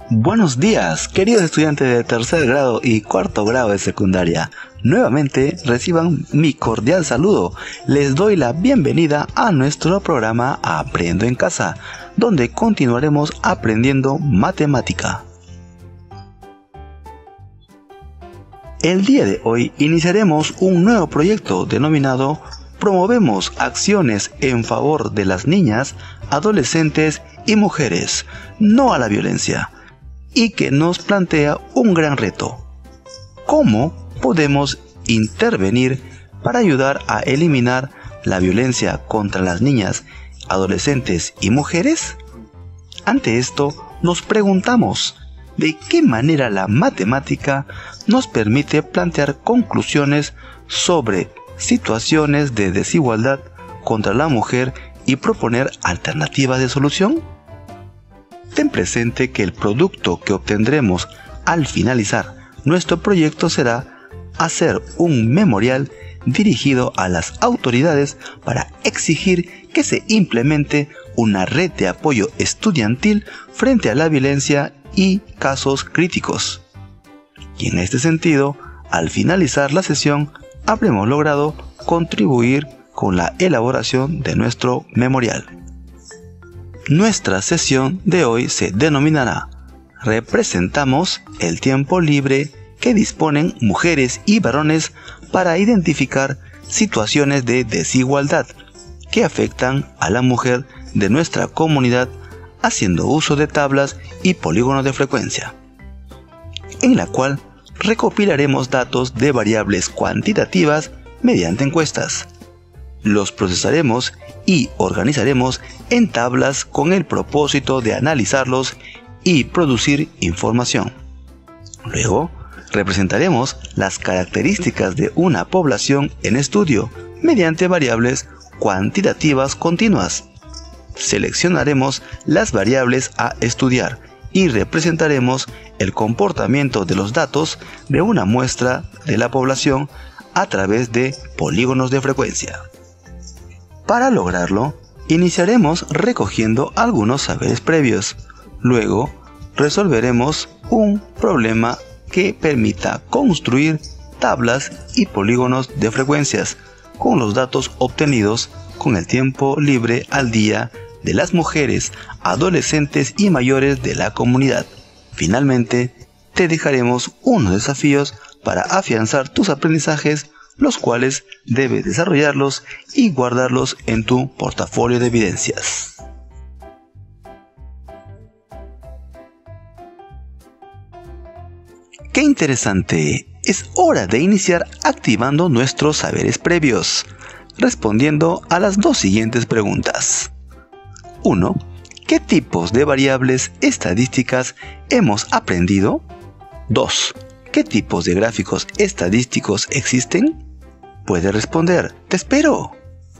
Buenos días, queridos estudiantes de tercer grado y cuarto grado de secundaria. Nuevamente reciban mi cordial saludo. Les doy la bienvenida a nuestro programa Aprendo en Casa, donde continuaremos aprendiendo matemática. El día de hoy iniciaremos un nuevo proyecto denominado Promovemos acciones en favor de las niñas, adolescentes y mujeres, no a la violencia, y que nos plantea un gran reto. ¿Cómo podemos intervenir para ayudar a eliminar la violencia contra las niñas, adolescentes y mujeres? Ante esto, nos preguntamos, ¿de qué manera la matemática nos permite plantear conclusiones sobre situaciones de desigualdad contra la mujer y proponer alternativas de solución? Ten presente que el producto que obtendremos al finalizar nuestro proyecto será hacer un memorial dirigido a las autoridades para exigir que se implemente una red de apoyo estudiantil frente a la violencia y casos críticos. Y en este sentido, al finalizar la sesión, habremos logrado contribuir con la elaboración de nuestro memorial. Nuestra sesión de hoy se denominará Representamos el tiempo libre que disponen mujeres y varones para identificar situaciones de desigualdad que afectan a la mujer de nuestra comunidad haciendo uso de tablas y polígonos de frecuencia, en la cual recopilaremos datos de variables cuantitativas mediante encuestas. Los procesaremos y organizaremos en tablas con el propósito de analizarlos y producir información. Luego, representaremos las características de una población en estudio mediante variables cuantitativas continuas. Seleccionaremos las variables a estudiar y representaremos el comportamiento de los datos de una muestra de la población a través de polígonos de frecuencia. Para lograrlo, iniciaremos recogiendo algunos saberes previos. Luego, resolveremos un problema que permita construir tablas y polígonos de frecuencias con los datos obtenidos con el tiempo libre al día de las mujeres, adolescentes y mayores de la comunidad. Finalmente, te dejaremos unos desafíos para afianzar tus aprendizajes, los cuales debes desarrollarlos y guardarlos en tu portafolio de evidencias. ¡Qué interesante! Es hora de iniciar activando nuestros saberes previos, respondiendo a las dos siguientes preguntas. 1. ¿Qué tipos de variables estadísticas hemos aprendido? 2. ¿Qué tipos de gráficos estadísticos existen? Puedes responder. ¡Te espero!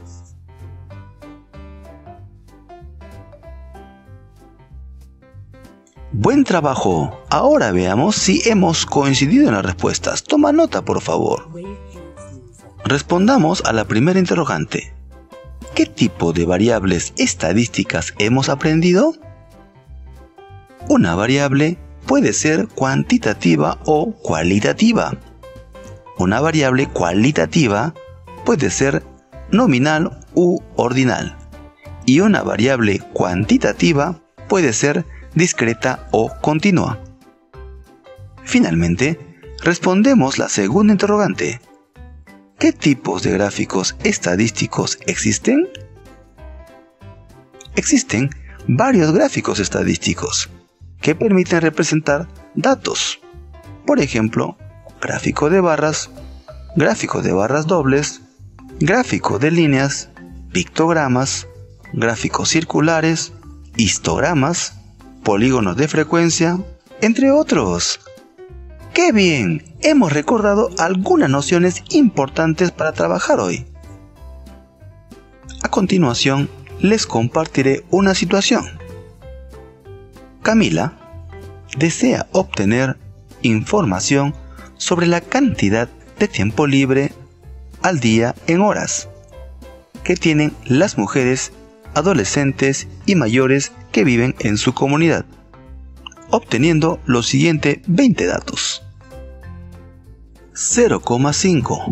Buen trabajo. Ahora veamos si hemos coincidido en las respuestas. Toma nota, por favor. Respondamos a la primera interrogante. ¿Qué tipo de variables estadísticas hemos aprendido? Una variable puede ser cuantitativa o cualitativa. Una variable cualitativa puede ser nominal u ordinal. Y una variable cuantitativa puede ser discreta o continua. Finalmente, respondemos la segunda interrogante. ¿Qué tipos de gráficos estadísticos existen? Existen varios gráficos estadísticos que permiten representar datos. Por ejemplo, gráfico de barras dobles, gráfico de líneas, pictogramas, gráficos circulares, histogramas, polígonos de frecuencia, entre otros. ¡Qué bien! Hemos recordado algunas nociones importantes para trabajar hoy. A continuación, les compartiré una situación. Camila desea obtener información sobre la cantidad de tiempo libre al día en horas que tienen las mujeres, adolescentes y mayores que viven en su comunidad. obteniendo los siguientes 20 datos. 0,5,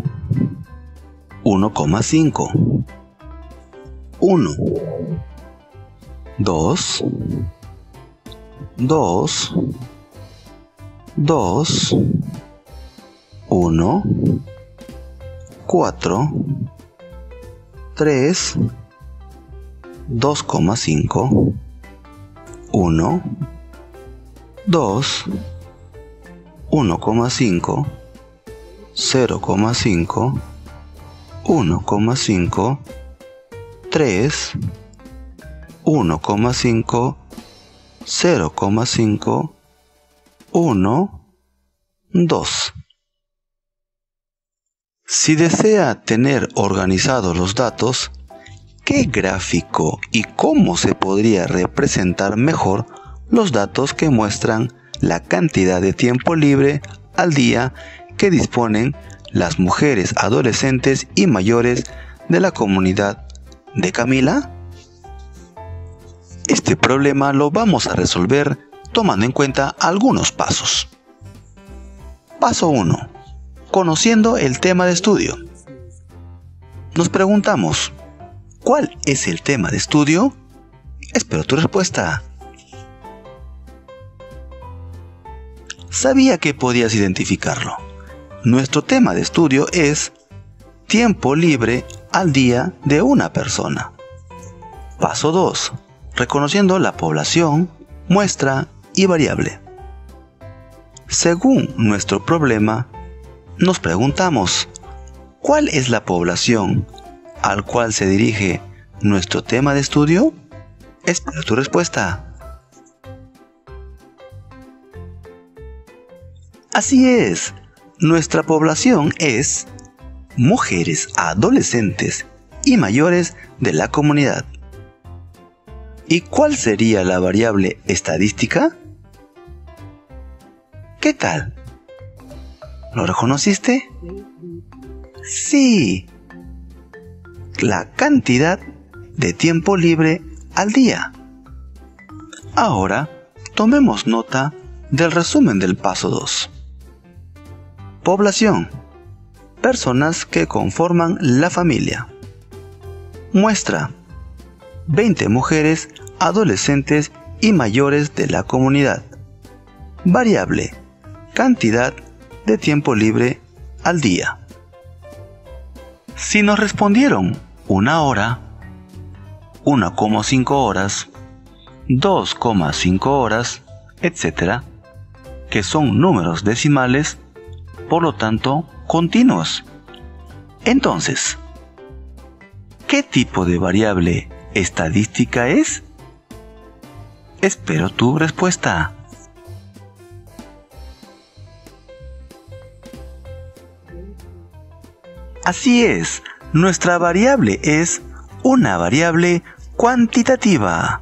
1,5, 1, 2, 2, 2, 1, 4, 3, 2,5, 1, 2, 1,5, 0,5, 1,5, 3, 1,5, 0,5, 1, 2. Si desea tener organizados los datos, ¿qué gráfico y cómo se podría representar mejor los datos que muestran la cantidad de tiempo libre al día que disponen las mujeres adolescentes y mayores de la comunidad de Camila? Este problema lo vamos a resolver tomando en cuenta algunos pasos. Paso 1. Conociendo el tema de estudio. Nos preguntamos, ¿cuál es el tema de estudio? Espero tu respuesta. Sabía que podías identificarlo. Nuestro tema de estudio es tiempo libre al día de una persona. Paso 2. Reconociendo la población, muestra y variable. Según nuestro problema, nos preguntamos, ¿cuál es la población al cual se dirige nuestro tema de estudio? Espero tu respuesta. Así es, nuestra población es mujeres adolescentes y mayores de la comunidad. ¿Y cuál sería la variable estadística? ¿Qué tal? ¿Lo reconociste? Sí, la cantidad de tiempo libre al día. Ahora, tomemos nota del resumen del paso 2. Población. Personas que conforman la familia. Muestra. 20 mujeres, adolescentes y mayores de la comunidad. Variable. Cantidad de tiempo libre al día. Si nos respondieron 1 hora, 1,5 horas, 2,5 horas, etc., que son números decimales, por lo tanto, continuos. Entonces, ¿qué tipo de variable estadística es? Espero tu respuesta. Así es, nuestra variable es una variable cuantitativa.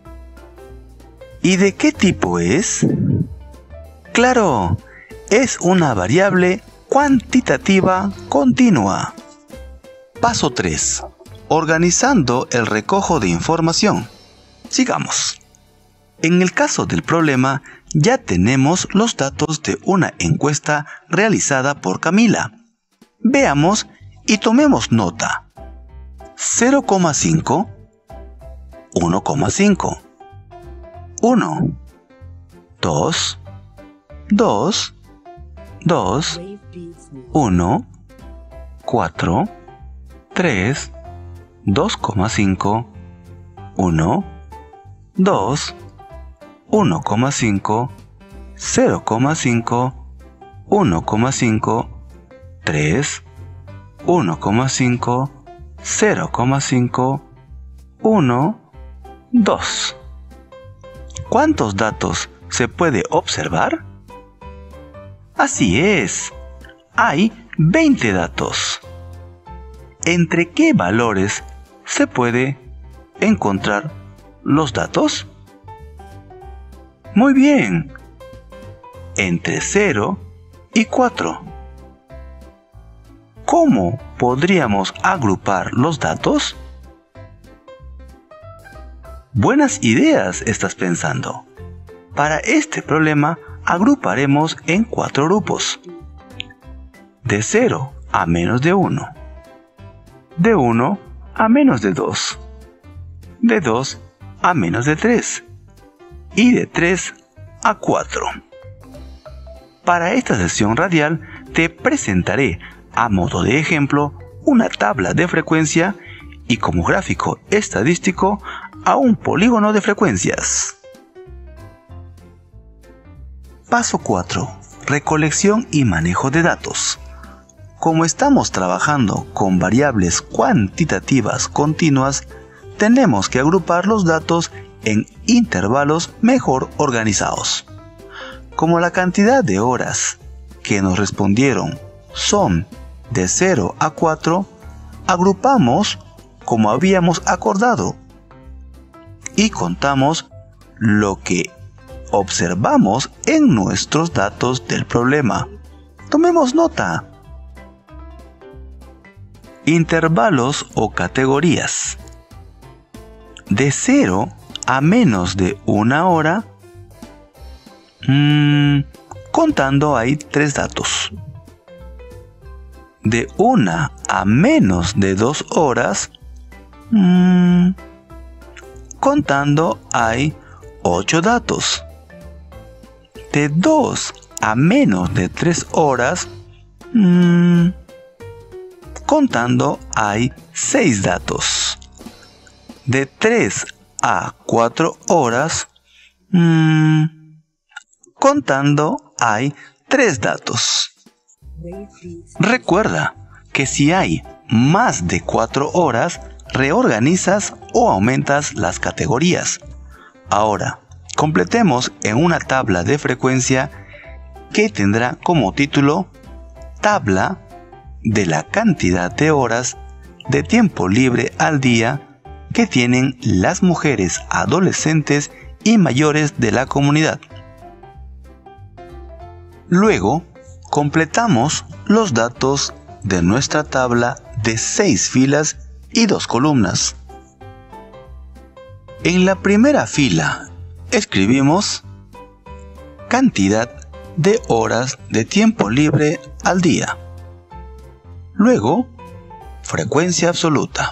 ¿Y de qué tipo es? ¡Claro! Es una variable cuantitativa continua. Paso 3. Organizando el recojo de información. Sigamos. En el caso del problema, ya tenemos los datos de una encuesta realizada por Camila. Veamos y tomemos nota. 0,5, 1,5, 1, 2, 2, 2, 1, 4, 3, 2,5, 1, 2, 1,5, 0,5, 1,5, 3, 1,5, 0,5, 1, 2. ¿Cuántos datos se puede observar? Así es, hay 20 datos. ¿Entre qué valores se puede encontrar los datos? Muy bien, entre 0 y 4. ¿Cómo podríamos agrupar los datos? Buenas ideas estás pensando. Para este problema agruparemos en 4 grupos: de 0 a menos de 1, de 1 a menos de 2, de 2 a menos de 3 y de 3 a 4. Para esta sesión radial te presentaré a modo de ejemplo una tabla de frecuencia y como gráfico estadístico a un polígono de frecuencias. Paso 4. Recolección y manejo de datos. Como estamos trabajando con variables cuantitativas continuas, tenemos que agrupar los datos en intervalos mejor organizados. Como la cantidad de horas que nos respondieron son de 0 a 4, agrupamos como habíamos acordado y contamos lo que observamos en nuestros datos del problema. Tomemos nota. Intervalos o categorías. De 0 a menos de 1 hora, contando hay 3 datos. De 1 a menos de 2 horas, contando hay 8 datos. De 2 a menos de 3 horas, contando hay 6 datos. De 3 a 4 horas, contando hay 3 datos. Recuerda que si hay más de 4 horas, reorganizas o aumentas las categorías. Ahora, completemos en una tabla de frecuencia que tendrá como título Tabla de la cantidad de horas de tiempo libre al día que tienen las mujeres adolescentes y mayores de la comunidad. Luego, completamos los datos de nuestra tabla de 6 filas y 2 columnas. En la primera fila escribimos cantidad de horas de tiempo libre al día. Luego, frecuencia absoluta.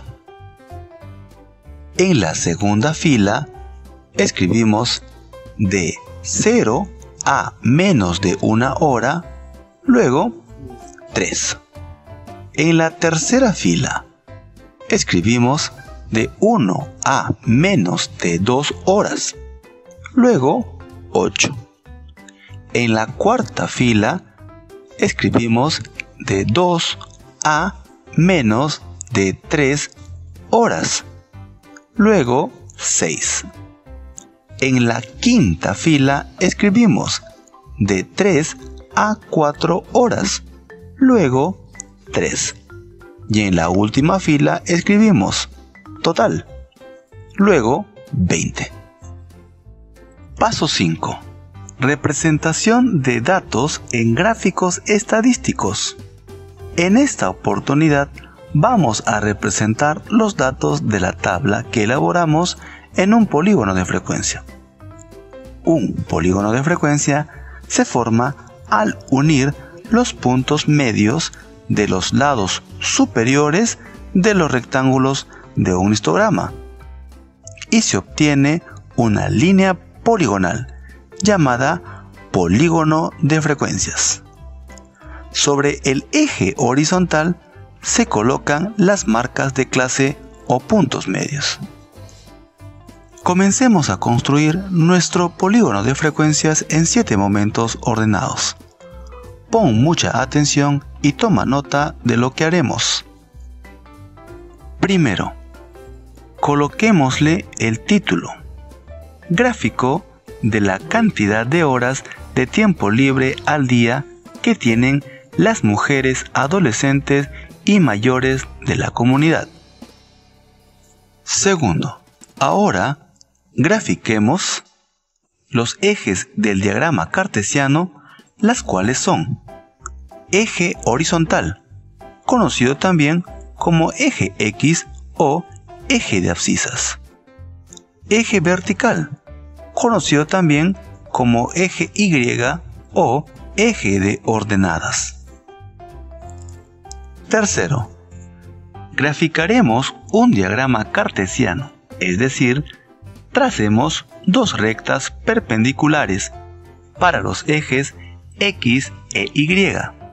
En la segunda fila escribimos de 0 a menos de 1 hora, luego 3. En la tercera fila escribimos de 1 a menos de 2 horas, luego 8. En la cuarta fila escribimos de 2 a menos de 3 horas, luego 6. En la quinta fila escribimos de 3 a 4 horas, luego 3. Y en la última fila escribimos total, luego 20. Paso 5. Representación de datos en gráficos estadísticos. En esta oportunidad vamos a representar los datos de la tabla que elaboramos en un polígono de frecuencia. Un polígono de frecuencia se forma al unir los puntos medios de los lados superiores de los rectángulos de un histograma y se obtiene una línea poligonal llamada polígono de frecuencias. Sobre el eje horizontal se colocan las marcas de clase o puntos medios. Comencemos a construir nuestro polígono de frecuencias en 7 momentos ordenados. Pon mucha atención y toma nota de lo que haremos. Primero, coloquémosle el título: Gráfico de la cantidad de horas de tiempo libre al día que tienen las mujeres adolescentes y mayores de la comunidad. Segundo, ahora grafiquemos los ejes del diagrama cartesiano, las cuales son eje horizontal, conocido también como eje X o eje de abscisas; eje vertical, conocido también como eje Y o eje de ordenadas. Tercero, graficaremos un diagrama cartesiano, es decir, tracemos dos rectas perpendiculares para los ejes X e Y.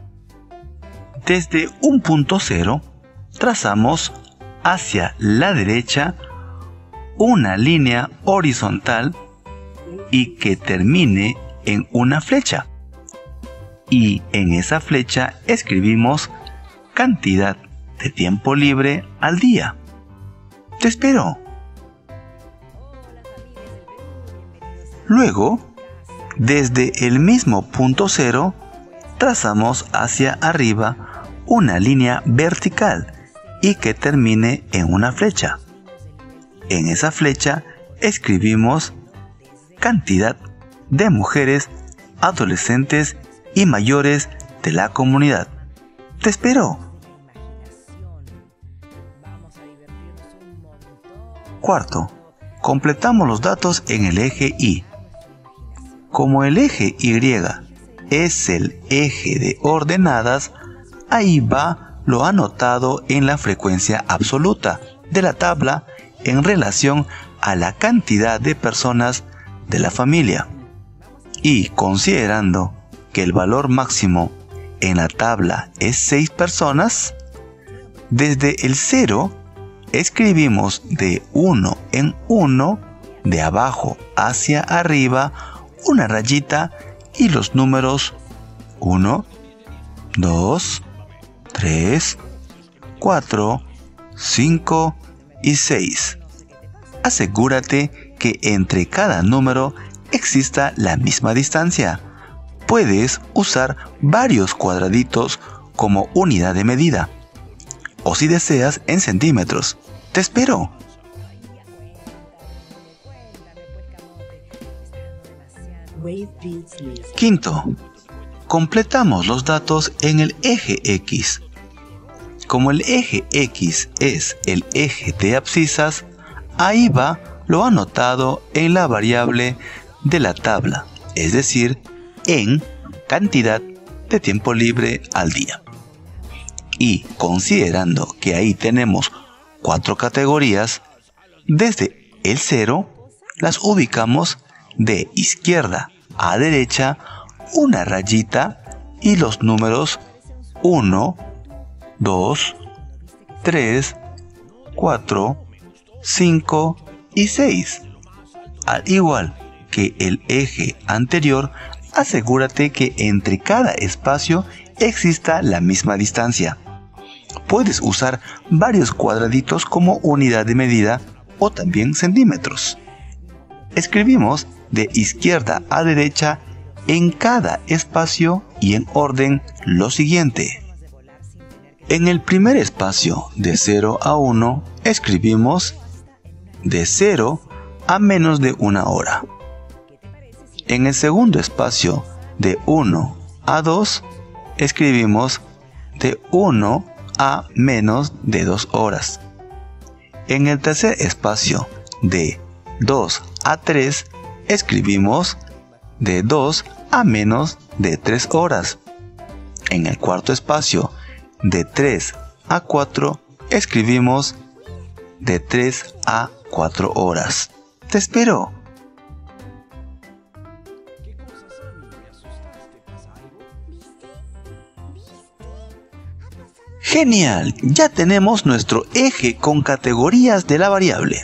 Desde un punto cero, trazamos hacia la derecha una línea horizontal y que termine en una flecha. Y en esa flecha escribimos cantidad de tiempo libre al día. Te espero. Luego, desde el mismo punto cero, trazamos hacia arriba una línea vertical y que termine en una flecha. En esa flecha escribimos cantidad de mujeres, adolescentes y mayores de la comunidad. Te espero. Cuarto, completamos los datos en el eje Y. Como el eje Y es el eje de ordenadas, ahí va lo anotado en la frecuencia absoluta de la tabla en relación a la cantidad de personas de la familia. Y considerando que el valor máximo en la tabla es 6 personas, desde el 0 escribimos de 1 en 1, de abajo hacia arriba, una rayita y los números 1, 2, 3, 4, 5 y 6. Asegúrate que entre cada número exista la misma distancia. Puedes usar varios cuadraditos como unidad de medida, o si deseas en centímetros. Te espero. Quinto, completamos los datos en el eje X. Como el eje X es el eje de abscisas, ahí va lo anotado en la variable de la tabla, es decir, en cantidad de tiempo libre al día. Y considerando que ahí tenemos 4 categorías, desde el 0 las ubicamos de izquierda a derecha, una rayita y los números 1, 2, 3, 4, 5 y 6. Al igual que el eje anterior, asegúrate que entre cada espacio exista la misma distancia. Puedes usar varios cuadraditos como unidad de medida o también centímetros. Escribimos de izquierda a derecha en cada espacio y en orden lo siguiente. En el primer espacio de 0 a 1 escribimos de 0 a menos de 1 hora. En el segundo espacio de 1 a 2 escribimos de 1 a menos de 2 horas. En el tercer espacio de 2 a 3 escribimos de 2 a menos de 3 horas. En el cuarto espacio de 3 a 4 escribimos de 3 a 4 horas. Te espero. Genial, ya tenemos nuestro eje con categorías de la variable.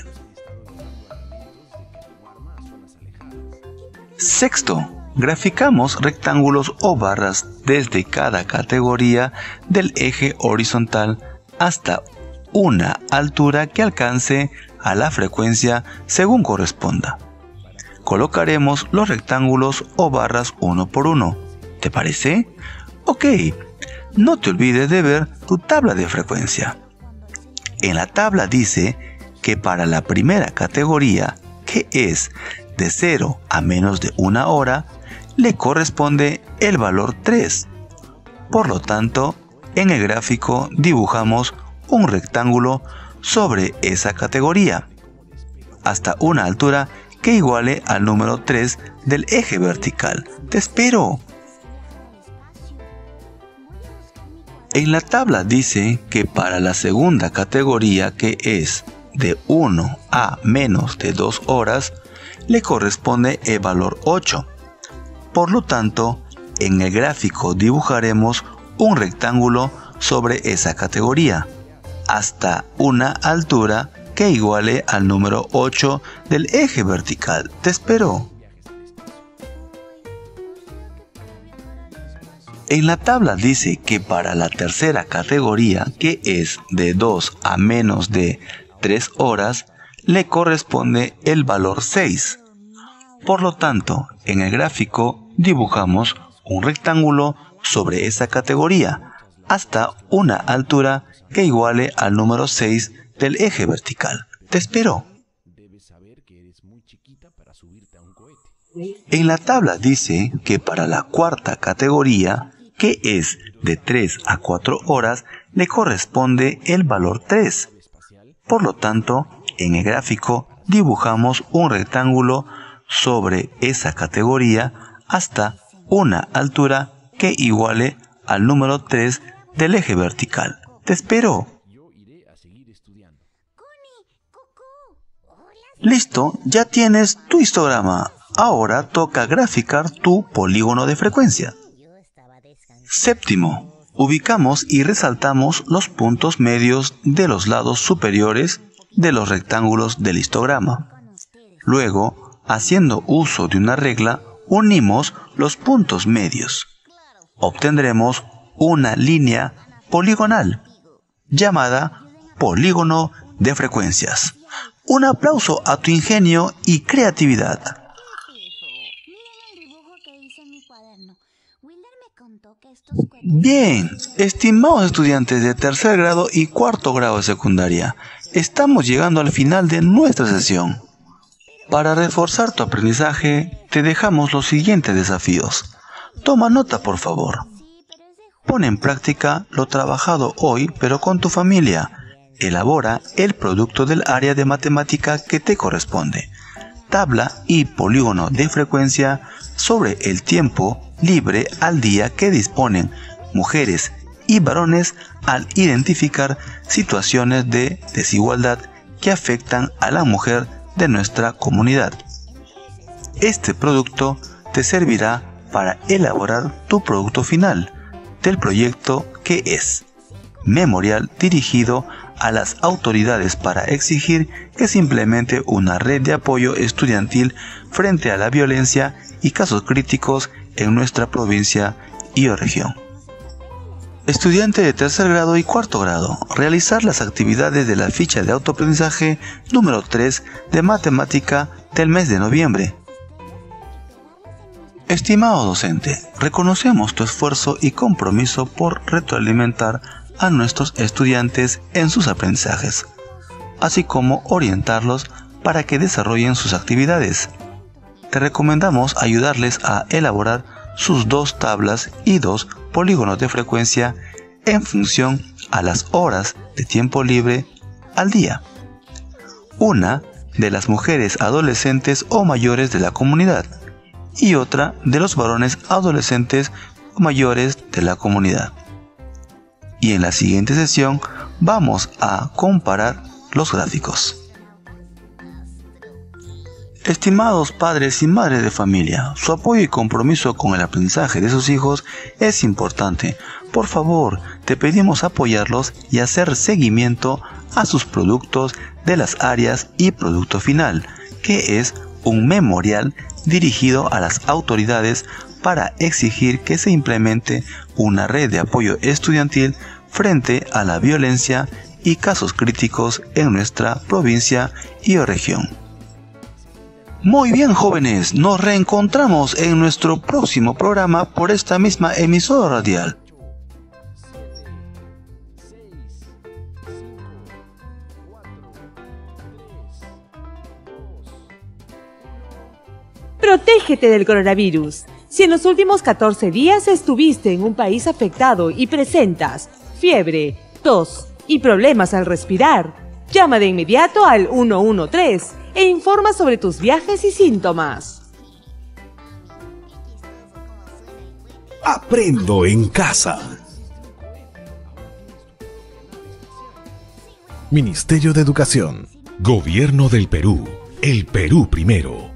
Sexto, graficamos rectángulos o barras desde cada categoría del eje horizontal hasta una altura que alcance a la frecuencia según corresponda. Colocaremos los rectángulos o barras uno por uno. ¿Te parece? Ok. No te olvides de ver tu tabla de frecuencia. En la tabla dice que para la primera categoría, que es de 0 a menos de 1 hora, le corresponde el valor 3. Por lo tanto, en el gráfico dibujamos un rectángulo sobre esa categoría, hasta una altura que iguale al número 3 del eje vertical. ¡Te espero! En la tabla dice que para la segunda categoría, que es de 1 a menos de 2 horas, le corresponde el valor 8. Por lo tanto, en el gráfico dibujaremos un rectángulo sobre esa categoría, hasta una altura que iguale al número 8 del eje vertical. ¡Te espero! En la tabla dice que para la tercera categoría, que es de 2 a menos de 3 horas, le corresponde el valor 6. Por lo tanto, en el gráfico dibujamos un rectángulo sobre esa categoría, hasta una altura que iguale al número 6 del eje vertical. ¡Te espero! En la tabla dice que para la cuarta categoría, que es de 3 a 4 horas, le corresponde el valor 3. Por lo tanto, en el gráfico dibujamos un rectángulo sobre esa categoría hasta una altura que iguale al número 3 del eje vertical. ¡Te espero! Listo, ya tienes tu histograma. Ahora toca graficar tu polígono de frecuencia. Séptimo, ubicamos y resaltamos los puntos medios de los lados superiores de los rectángulos del histograma. Luego, haciendo uso de una regla, unimos los puntos medios. Obtendremos una línea poligonal, llamada polígono de frecuencias. Un aplauso a tu ingenio y creatividad. Bien, estimados estudiantes de tercer grado y cuarto grado de secundaria, estamos llegando al final de nuestra sesión. Para reforzar tu aprendizaje, te dejamos los siguientes desafíos. Toma nota, por favor. Pon en práctica lo trabajado hoy, pero con tu familia. Elabora el producto del área de matemática que te corresponde. Tabla y polígono de frecuencia sobre el tiempo libre al día que disponen mujeres y varones al identificar situaciones de desigualdad que afectan a la mujer de nuestra comunidad. Este producto te servirá para elaborar tu producto final del proyecto, que es memorial dirigido a las autoridades para exigir que se implemente una red de apoyo estudiantil frente a la violencia y casos críticos en nuestra provincia y región. Estudiante de tercer grado y cuarto grado, realizar las actividades de la ficha de autoaprendizaje número 3 de matemática del mes de noviembre. Estimado docente, reconocemos tu esfuerzo y compromiso por retroalimentar a nuestros estudiantes en sus aprendizajes, así como orientarlos para que desarrollen sus actividades. Te recomendamos ayudarles a elaborar sus 2 tablas y 2 polígonos de frecuencia en función a las horas de tiempo libre al día. Una de las mujeres adolescentes o mayores de la comunidad y otra de los varones adolescentes o mayores de la comunidad. Y en la siguiente sesión vamos a comparar los gráficos. Estimados padres y madres de familia, su apoyo y compromiso con el aprendizaje de sus hijos es importante. Por favor, te pedimos apoyarlos y hacer seguimiento a sus productos de las áreas y producto final, que es un memorial dirigido a las autoridades para exigir que se implemente una red de apoyo estudiantil frente a la violencia y casos críticos en nuestra provincia y región. Muy bien, jóvenes, nos reencontramos en nuestro próximo programa por esta misma emisora radial. Protégete del coronavirus. Si en los últimos 14 días estuviste en un país afectado y presentas fiebre, tos y problemas al respirar, llama de inmediato al 113 e informa sobre tus viajes y síntomas. Aprendo en casa. Ministerio de Educación. Gobierno del Perú. El Perú primero.